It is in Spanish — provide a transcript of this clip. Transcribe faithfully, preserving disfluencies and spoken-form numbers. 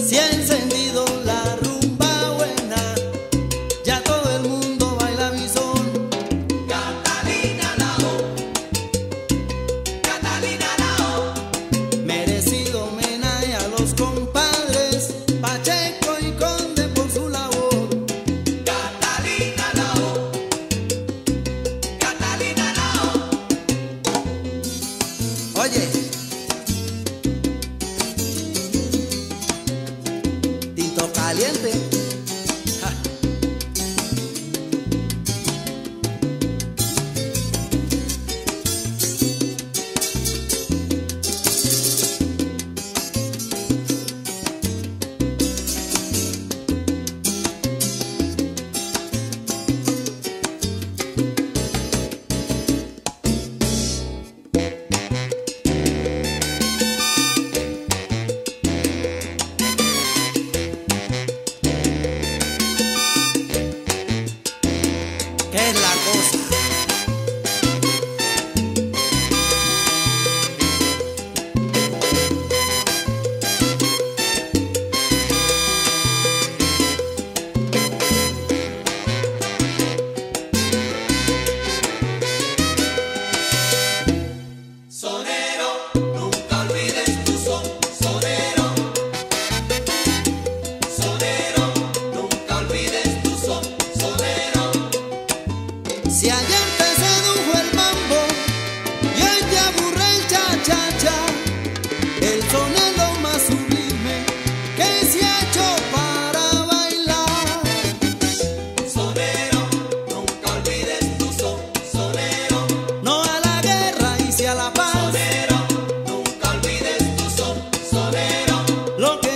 Se ha encendido la rumba buena, ya todo el mundo baila mi son. Catalina Lao, Catalina Lao, Merecido homenaje a los compadres Pacheco y Conde por su labor. Catalina Lao, Catalina Lao. Oye, tinto caliente. Ja. ¿Qué es la cosa? Sonero, nunca olvides tu son. Sonero, sonero, nunca olvides tu son. Sonero, Si ayer te sedujo el mambo y hoy te aburre el cha-cha-cha, el son es lo más sublime que se ha hecho para bailar. sonero, nunca olvides tu son. Sonero, No a la guerra y sí a la paz. sonero, nunca olvides tu son. Sonero, Lo que